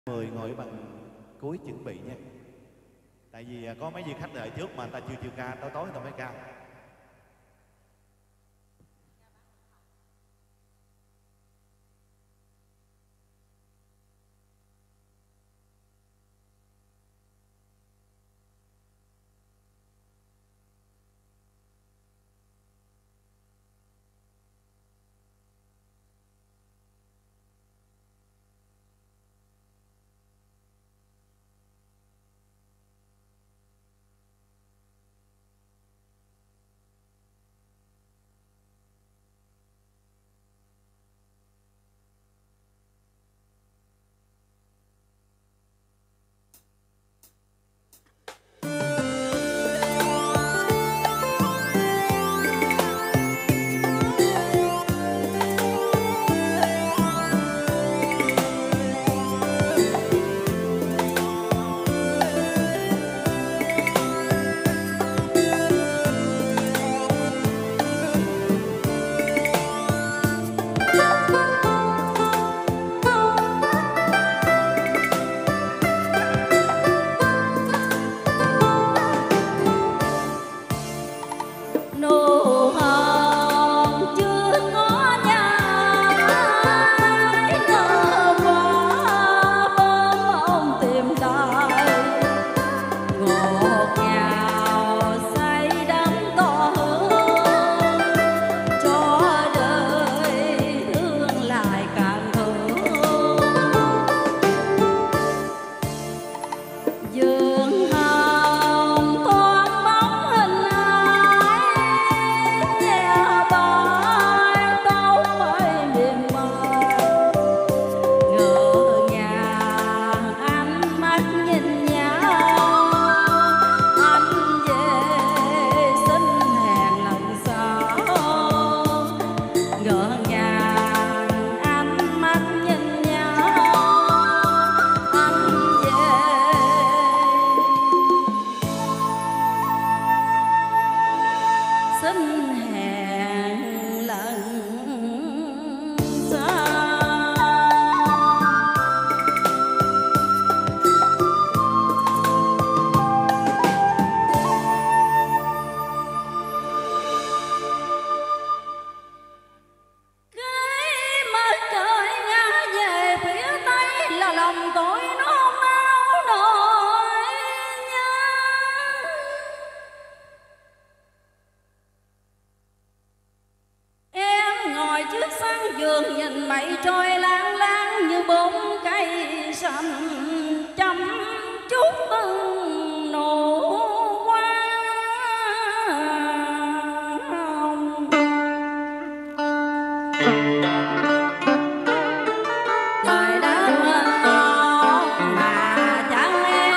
Mời ngồi bằng cuối chuẩn bị nha. Tại vì có mấy vị khách đợi trước mà người ta chưa chịu ca, tối tối người ta mới ca. giường nhìn mây trôi lang lang như bốn cây xanh chăm chút từng nụ hoa hồng. Trời đất ơi mà chẳng em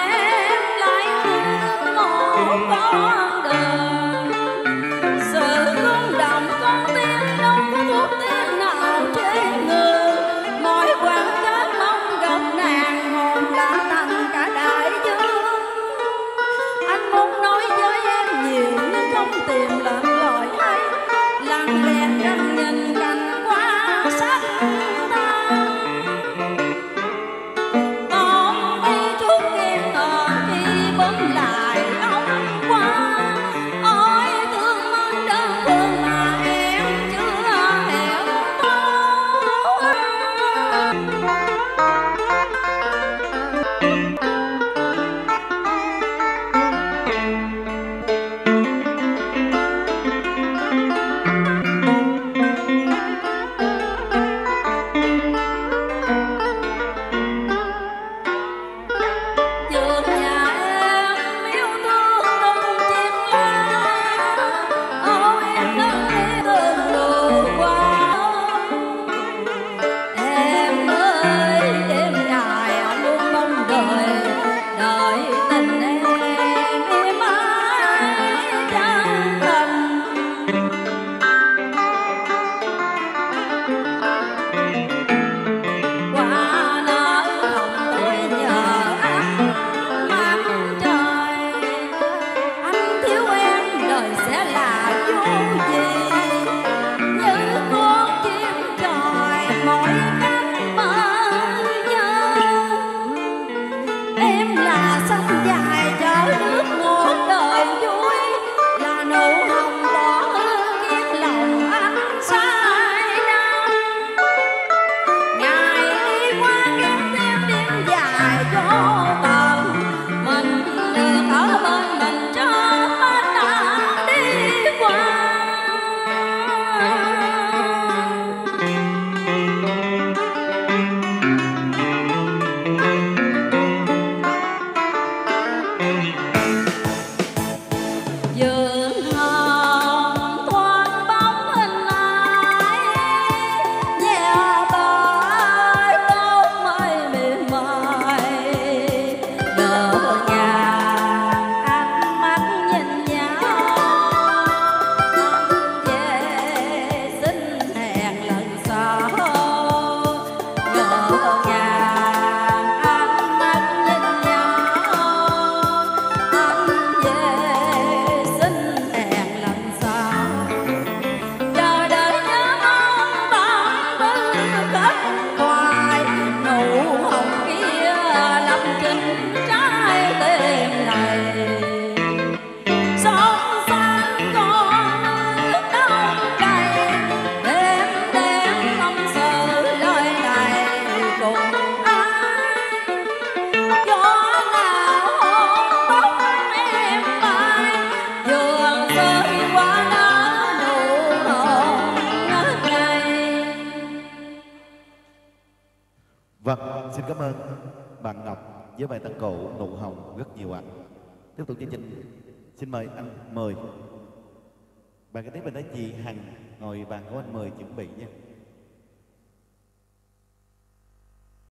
Vâng, xin cảm ơn bạn Ngọc với bài tân cổ Nụ Hồng rất nhiều ạ. Tiếp tục chương trình, xin mời anh Mời. Bài kế tiếp mình nói chị Hằng, ngồi bàn của anh Mời chuẩn bị nha.